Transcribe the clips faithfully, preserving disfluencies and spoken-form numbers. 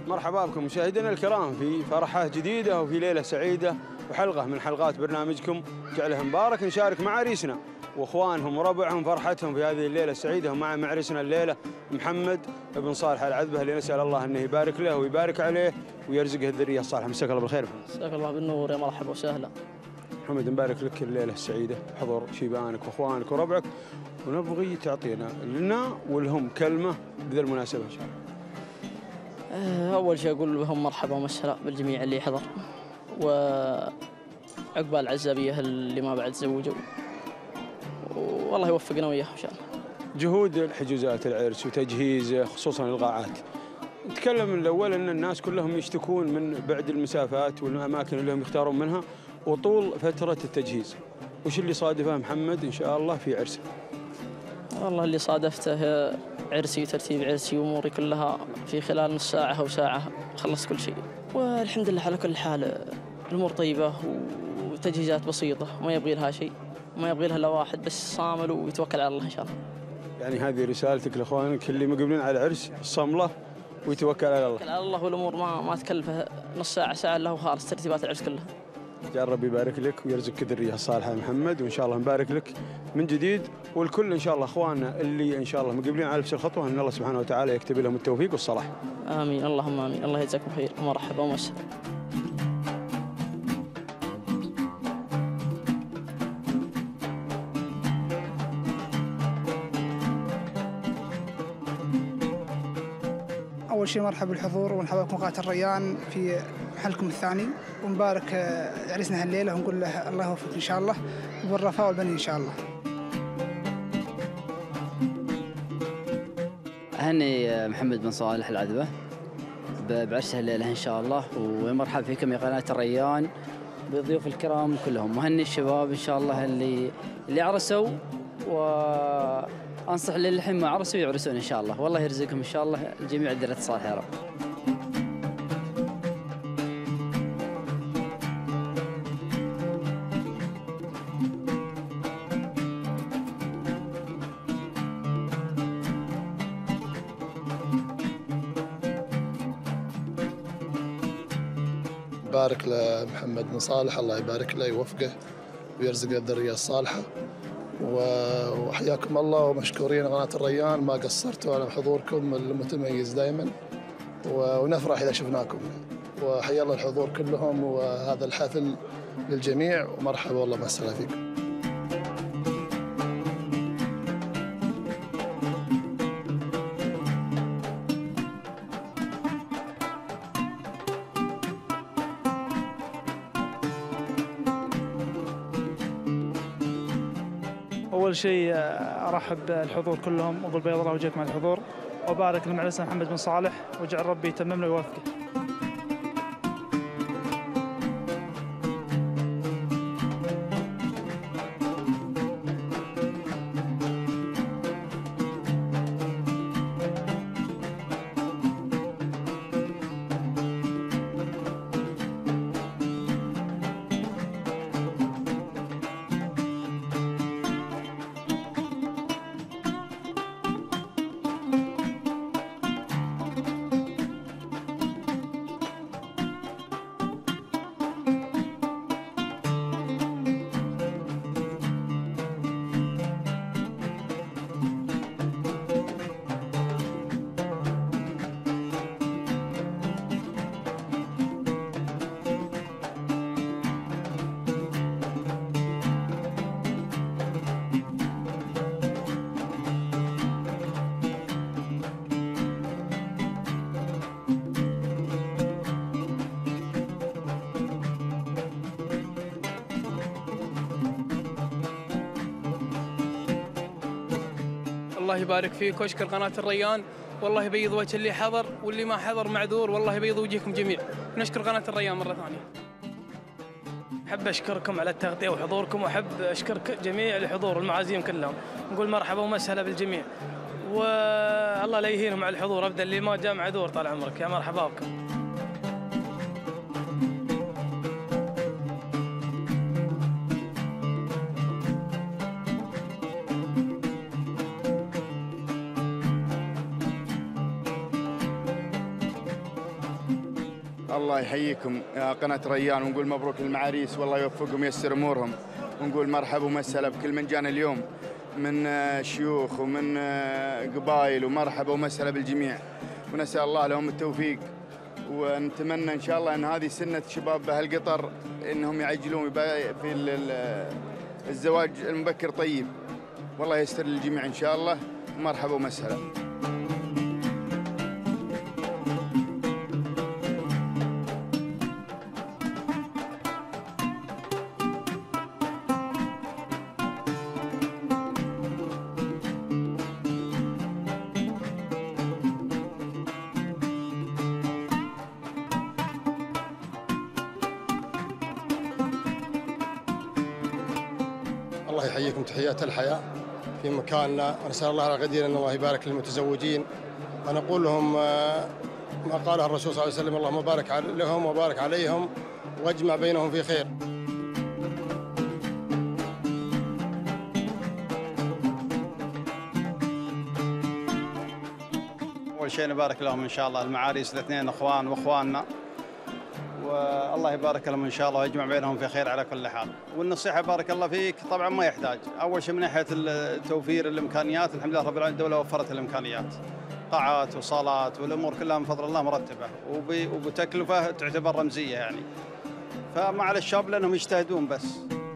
مرحبا بكم مشاهدينا الكرام في فرحة جديدة وفي ليلة سعيدة وحلقة من حلقات برنامجكم جعله مبارك. نشارك مع عريسنا واخوانهم وربعهم فرحتهم في هذه الليلة السعيدة، ومع معرسنا الليلة محمد بن صالح العذبة اللي نسأل الله انه يبارك له ويبارك عليه ويرزقه الذرية الصالحة. مساك الله بالخير. مساك الله بالنور، يا مرحبا وسهلا. محمد نبارك لك الليلة السعيدة حضور شيبانك واخوانك وربعك، ونبغي تعطينا لنا ولهم كلمة بذا المناسبة ان شاء الله. أول شيء أقول لهم مرحبا ومسهلا بالجميع اللي حضر، وعقبال العزابية اللي ما بعد تزوجوا، والله يوفقنا وياهم إن شاء الله. جهود الحجوزات العرس وتجهيزه خصوصا القاعات، نتكلم من الأول أن الناس كلهم يشتكون من بعد المسافات والأماكن اللي هم يختارون منها وطول فترة التجهيز. وش اللي صادفه محمد إن شاء الله في عرسه؟ والله اللي صادفته عرسي وترتيب عرسي وأموري كلها في خلال نص ساعة أو ساعة خلصت كل شيء، والحمد لله على كل حال الأمور طيبة وتجهيزات بسيطة، ما يبغي لها شيء، ما يبغي لها إلا واحد بس صامل ويتوكل على الله إن شاء الله. يعني هذه رسالتك لإخوانك اللي مقبلين على العرس، الصملة ويتوكل على الله. يتوكل على الله والأمور ما ما تكلفه نص ساعة ساعة إلا هو خالص ترتيبات العرس كلها. جعل ربي يبارك لك ويرزقك الذرية الصالحة يا محمد، وإن شاء الله نبارك لك من جديد، والكل إن شاء الله إخواننا اللي إن شاء الله مقبلين على نفس الخطوة أن الله سبحانه وتعالى يكتب لهم التوفيق والصلاح. آمين، اللهم آمين. الله يجزاكم خير ومرحبا ومسهلا. أول شيء مرحبا بالحضور ونرحب بكم قاعة الريان في محلكم الثاني، ونبارك عرسنا هالليلة ونقول له الله يوفقك إن شاء الله وبالرفاء والبنين إن شاء الله. أهني محمد بن صالح العذبة بعرسه الليلة إن شاء الله، ومرحبا فيكم يا قناة الريان بالضيوف الكرام كلهم، وهني الشباب إن شاء الله اللي اللي عرسوا، وأنصح للحين ما عرسوا يعرسون إن شاء الله، والله يرزقهم إن شاء الله الجميع الذرية الصالحة يا رب. بارك لمحمد بن صالح، الله يبارك له يوفقه ويرزقه الذرية الصالحة، وحياكم الله ومشكورين قناة الريان، ما قصرتوا على حضوركم المتميز دائما، ونفرح إذا شفناكم، وحيا الله الحضور كلهم، وهذا الحفل للجميع ومرحبا والله مسهلا فيكم. أول شيء أرحب بالحضور كلهم وأقول بيض الله وجهكم على الحضور، وبارك لمعرسنا محمد بن صالح وجعل ربي يتمم له ويوفقه. الله يبارك فيك واشكر قناة الريان، والله يبيض وجه اللي حضر واللي ما حضر معذور، والله يبيض وجهكم جميع. نشكر قناة الريان مرة ثانية. أحب أشكركم على التغطية وحضوركم، وأحب أشكر جميع الحضور والمعازيم كلهم، نقول مرحبا ومسهلا بالجميع، والله لا يهينهم على الحضور أبدا، اللي ما جاء معذور طال عمرك، يا مرحبا بكم. الله يحييكم يا قناة ريان، ونقول مبروك للمعاريس والله يوفقهم وييسر امورهم، ونقول مرحبا ومسهلا بكل من جانا اليوم من شيوخ ومن قبائل، ومرحبا ومسهلا بالجميع، ونسأل الله لهم التوفيق، ونتمنى ان شاء الله ان هذه سنة شباب هالقطر انهم يعجلون في الزواج المبكر طيب، والله ييسر للجميع ان شاء الله، مرحبا ومسهلا. الله يحييكم تحيات الحياة في مكاننا، ونسأل الله القدير أن الله يبارك للمتزوجين، ونقول لهم ما قاله الرسول صلى الله عليه وسلم: اللهم بارك لهم وبارك عليهم واجمع بينهم في خير. أول شيء نبارك لهم إن شاء الله المعاريس الاثنين إخوان وإخواننا، والله يبارك لهم إن شاء الله ويجمع بينهم في خير على كل حال. والنصيحة بارك الله فيك طبعا ما يحتاج، أول شيء من ناحية توفير الإمكانيات الحمد لله رب العالمين الدولة وفرت الإمكانيات، قاعات وصالات والأمور كلها من فضل الله مرتبة وبتكلفة تعتبر رمزية يعني، فما على الشباب لأنهم يجتهدون بس.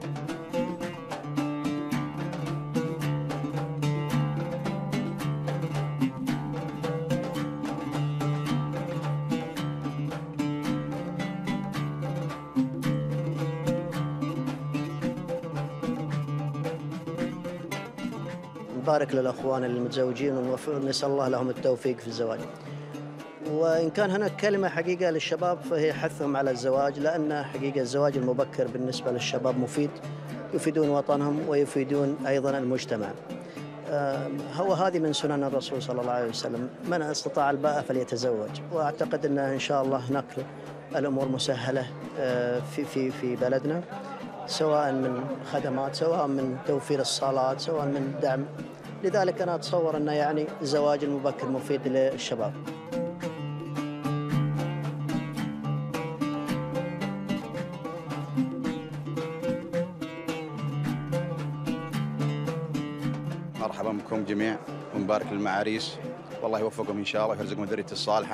نبارك للأخوان المتزوجين ونسأل الله لهم التوفيق في الزواج. وإن كان هناك كلمة حقيقة للشباب فهي حثهم على الزواج، لأن حقيقة الزواج المبكر بالنسبة للشباب مفيد، يفيدون وطنهم ويفيدون أيضا المجتمع. هو هذه من سنن الرسول صلى الله عليه وسلم: من استطاع الباءة فليتزوج. وأعتقد أن إن شاء الله هناك الأمور مسهلة في في في بلدنا، سواء من خدمات، سواء من توفير الصالات، سواء من دعم. لذلك أنا أتصور أن يعني الزواج المبكر مفيد للشباب. مرحبا بكم جميع ونبارك للمعاريس، والله يوفقهم إن شاء الله ويرزقهم الذرية الصالحة.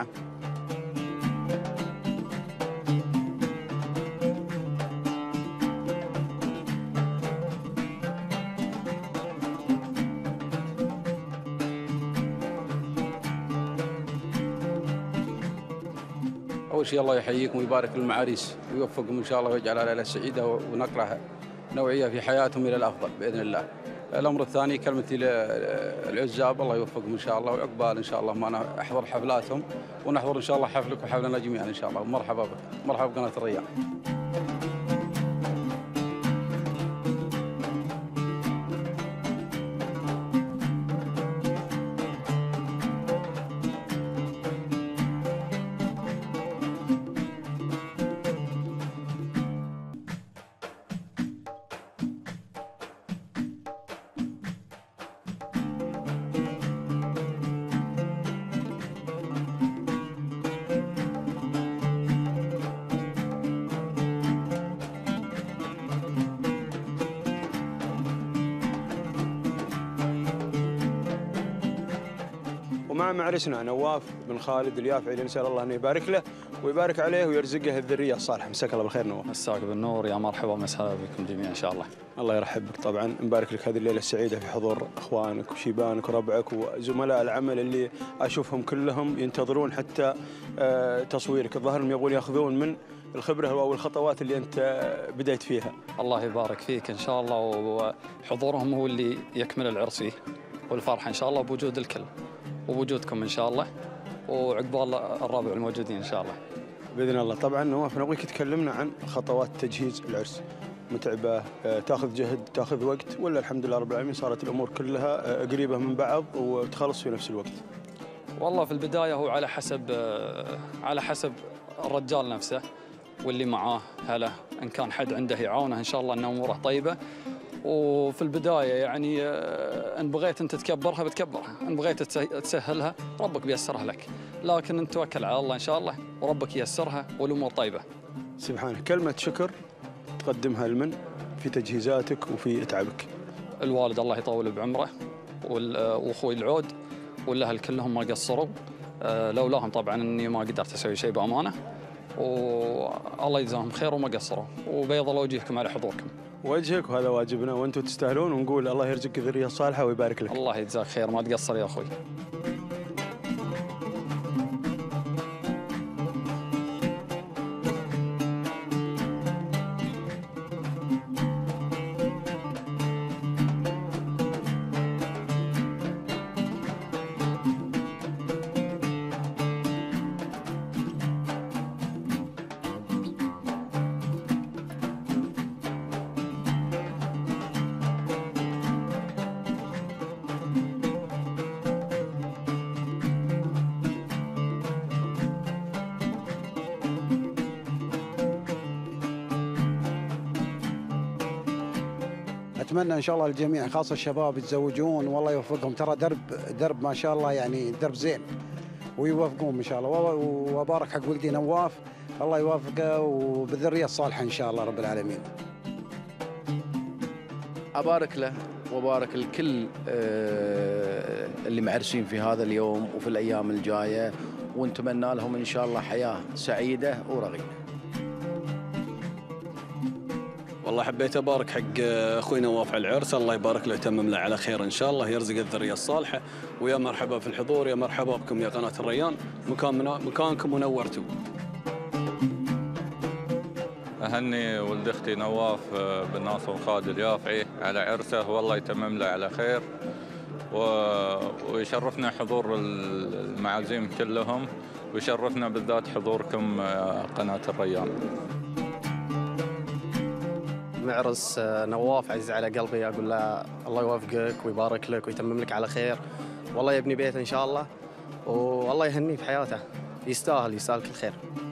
أول شيء الله يحييكم ويبارك للمعاريس ويوفقهم إن شاء الله ويجعلها ليلة سعيدة ونقلة نوعية في حياتهم إلى الأفضل بإذن الله. الأمر الثاني كلمتي للعزاب، الله يوفقهم إن شاء الله وعقبال إن شاء الله ما نحضر حفلاتهم ونحضر إن شاء الله حفلك وحفلنا جميعا إن شاء الله. ومرحبا بك، مرحبا بقناة الريان. ومع معرسنا نواف بن خالد اليافعي اللي نسأل الله أن يبارك له ويبارك عليه ويرزقه الذرية الصالحة. مساك الله بالخير نواف. مساك بالنور، يا مرحبا ومسهلا بكم جميعا إن شاء الله. الله يرحب بك. طبعا نبارك لك هذه الليلة السعيدة في حضور أخوانك وشيبانك وربعك وزملاء العمل اللي أشوفهم كلهم ينتظرون حتى تصويرك. الظاهر انهم يبغون ياخذون من الخبرة أو الخطوات اللي أنت بديت فيها. الله يبارك فيك إن شاء الله، وحضورهم هو اللي يكمل العرس والفرحة إن شاء الله بوجود الكل وبوجودكم إن شاء الله، وعقبال الرابع الموجودين إن شاء الله بإذن الله. طبعا نواف نبغيك تكلمنا عن خطوات تجهيز العرس. متعبة، تاخذ جهد، تاخذ وقت، ولا الحمد لله رب العالمين صارت الأمور كلها قريبة من بعض وتخلص في نفس الوقت؟ والله في البداية هو على حسب على حسب الرجال نفسه واللي معاه، هلا إن كان حد عنده يعاونه إن شاء الله أن أموره طيبة. وفي البداية يعني إن بغيت أنت تكبرها بتكبرها، إن بغيت تسهلها ربك بيسرها لك. لكن نتوكل على الله إن شاء الله وربك ييسرها والأمور طيبة. سبحانه. كلمة شكر تقدمها لمن في تجهيزاتك وفي تعبك؟ الوالد الله يطول بعمره وأخوي العود والأهل كلهم ما قصروا، لولاهم طبعا إني ما قدرت أسوي شيء بأمانة، والله يجزاهم خير وما قصروا، وبيض الله وجهكم على حضوركم. وجهك وهذا واجبنا، وأنتم تستاهلون، ونقول الله يرزقك ذرية صالحة ويبارك لك. الله يجزاك خير، ما تقصر يا أخوي. أتمنى إن شاء الله الجميع خاصة الشباب يتزوجون والله يوفقهم، ترى درب درب ما شاء الله يعني درب زين، ويوفقون إن شاء الله، وأبارك حق ولدي نواف الله يوفقه وبالذرية الصالحة إن شاء الله رب العالمين. أبارك له وأبارك الكل اللي معرسين في هذا اليوم وفي الأيام الجاية، ونتمنى لهم إن شاء الله حياة سعيدة ورغيدة. والله حبيت أبارك حق أخوي نواف على العرس، الله يبارك له ويتمم له على خير إن شاء الله، يرزق الذرية الصالحة، ويا مرحبا في الحضور، يا مرحبا بكم يا قناة الريان، مكان مكانكم ونورتوا. أهني ولد أختي نواف بن ناصر خالد اليافعي على عرسه، والله يتمم له على خير، ويشرفنا حضور المعازيم كلهم، ويشرفنا بالذات حضوركم قناة الريان. معرس نواف عزيز على قلبي، أقول له الله يوفقك ويبارك لك ويتمم لك على خير، والله يبني بيت إن شاء الله، والله يهنيه في حياته، يستاهل يستاهل كل خير.